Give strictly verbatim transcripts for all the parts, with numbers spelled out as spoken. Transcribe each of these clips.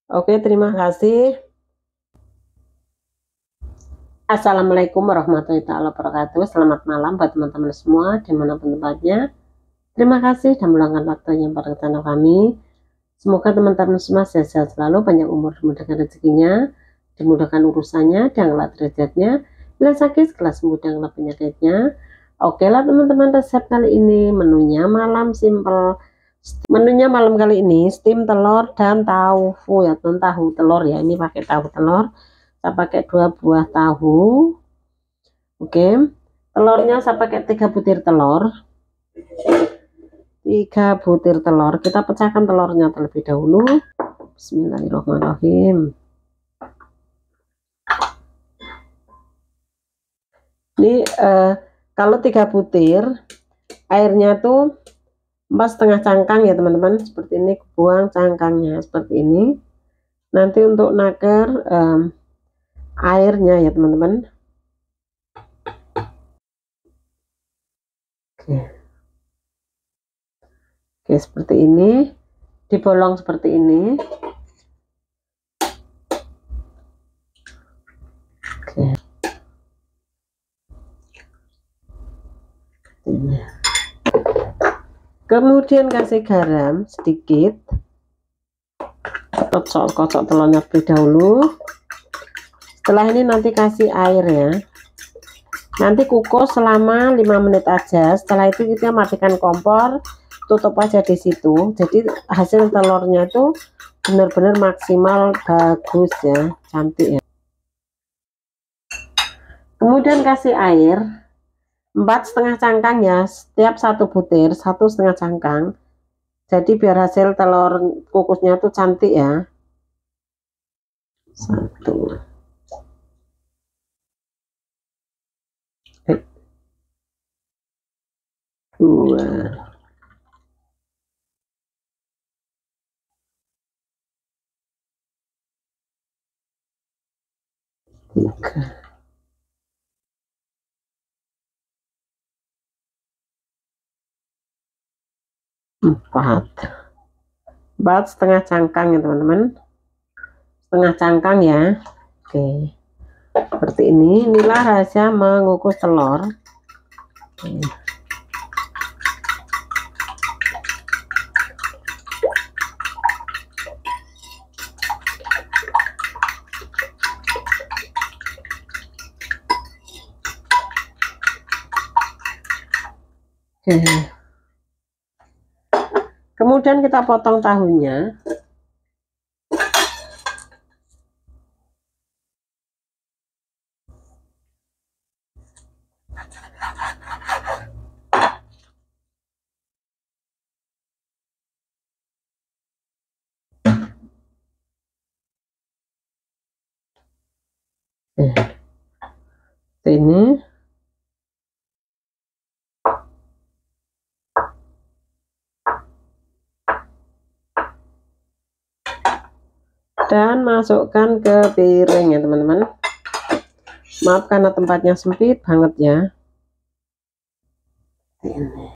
Oke, terima kasih. Assalamualaikum warahmatullahi wabarakatuh. Selamat malam buat teman-teman semua dimanapun tempatnya. Terima kasih sudah meluangkan waktunya pada channel kami. Semoga teman-teman semua sehat-sehat selalu, panjang umur, dimudahkan rezekinya, dimudahkan urusannya, diangkat derajatnya, bila sakit segala sembuh dan penyakitnya. Oke lah teman-teman, resep kali ini menunya malam simple. Menunya malam kali ini steam telur dan tahu ya, tahu telur ya. Ini pakai tahu telur. Saya pakai dua buah tahu. Oke, telurnya saya pakai tiga butir telur. Tiga butir telur. Kita pecahkan telurnya terlebih dahulu. Bismillahirrahmanirrahim. Ini eh, kalau tiga butir, airnya tuh empat setengah cangkang ya teman-teman. Seperti ini, buang cangkangnya seperti ini. Nanti untuk naker eh, airnya ya teman-teman. Oke. Oke, seperti ini, dibolong seperti ini. Oke. Ini. Kemudian kasih garam sedikit. Kocok-kocok telurnya terlebih dahulu. Setelah ini nanti kasih air ya. Nanti kukus selama lima menit aja. Setelah itu kita matikan kompor, tutup aja di situ. Jadi hasil telurnya itu benar-benar maksimal bagus ya, cantik ya. Kemudian kasih air empat setengah cangkang ya, setiap satu butir satu setengah cangkang. Jadi biar hasil telur kukusnya tuh cantik ya. Satu, dua, tiga, empat, empat setengah cangkang ya teman-teman, setengah cangkang ya. Oke, seperti ini. Inilah rahasia mengukus telur. Oke. Kemudian kita potong tahunya. Ini dan masukkan ke piring ya teman-teman. Maaf karena tempatnya sempit banget ya. Ini.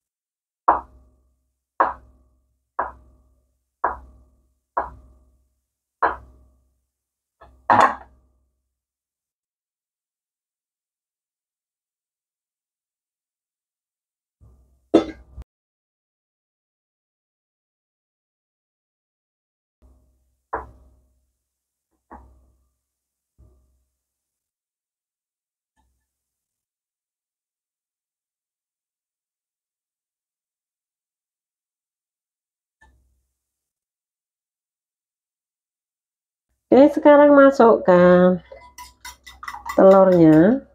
Oke, sekarang masukkan telurnya.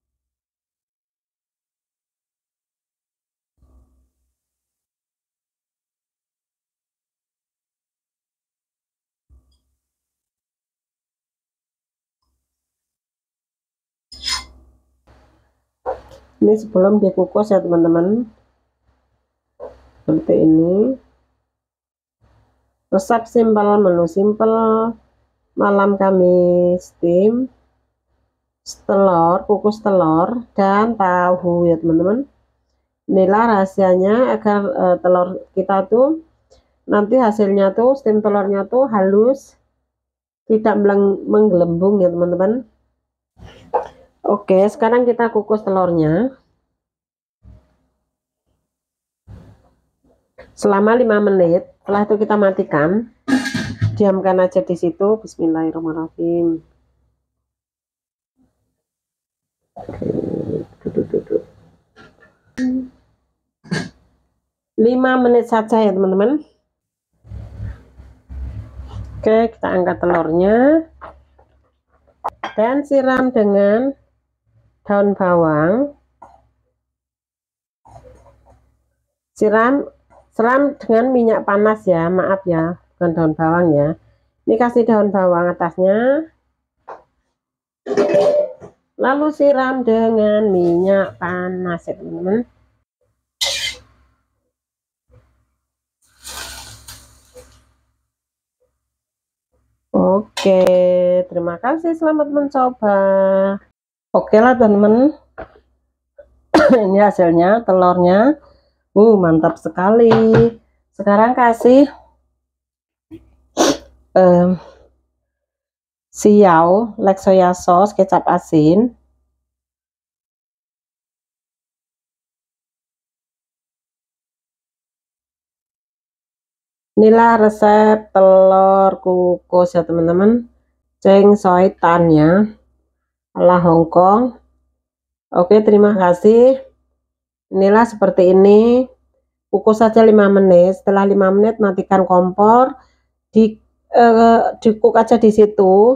Ini sebelum dikukus ya teman-teman. Seperti ini. Resep simpel, menu simpel malam kami steam telur, kukus telur dan tahu ya teman-teman. Inilah rahasianya agar uh, telur kita tuh nanti hasilnya tuh steam telurnya tuh halus tidak menggelembung ya teman-teman. Oke, sekarang kita kukus telurnya selama lima menit. Setelah itu kita matikan, diamkan aja di situ. Bismillahirrahmanirrahim. lima menit saja ya teman-teman. Oke, kita angkat telurnya dan siram dengan daun bawang. Siram Seram dengan minyak panas ya, maaf ya, bukan daun bawang ya. Ini kasih daun bawang atasnya. Lalu siram dengan minyak panas ya teman-teman. Oke, terima kasih, selamat mencoba. Oke lah teman-teman. Ini hasilnya, telurnya. Uh, mantap sekali. Sekarang kasih um, siau, like soya sauce, kecap asin. Inilah resep telur kukus ya teman-teman. Ceng soy tan ya, ala Hongkong. Oke, terima kasih. Inilah seperti ini, kukus saja lima menit. Setelah lima menit matikan kompor, di eh, dikuk aja di situ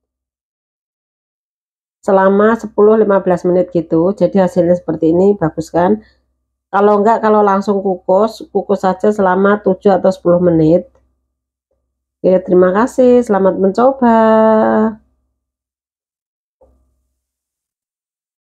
selama sepuluh sampai lima belas menit gitu. Jadi hasilnya seperti ini, bagus kan? Kalau enggak, kalau langsung kukus, kukus saja selama tujuh atau sepuluh menit. Oke, terima kasih, selamat mencoba.